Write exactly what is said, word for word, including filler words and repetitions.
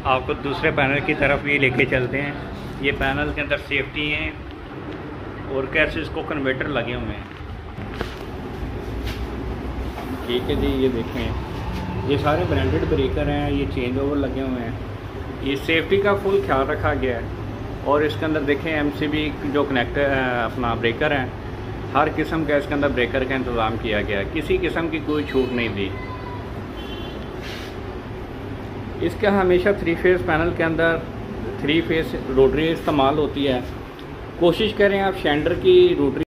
आपको दूसरे पैनल की तरफ ये लेके चलते हैं। ये पैनल के अंदर सेफ्टी हैं और कैसे इसको कन्वर्टर लगे हुए हैं। ठीक है जी, ये देखें ये सारे ब्रांडेड ब्रेकर हैं, ये चेंज ओवर लगे हुए हैं। ये सेफ्टी का फुल ख्याल रखा गया है। और इसके अंदर देखें एमसीबी जो कनेक्टर अपना ब्रेकर हैं, हर किस्म का इसके अंदर ब्रेकर का इंतज़ाम किया गया है, किसी किस्म की कोई छूट नहीं दी। इसका हमेशा थ्री फेस पैनल के अंदर थ्री फेस रोटरी इस्तेमाल होती है। कोशिश करें आप शैंडर की रोटरी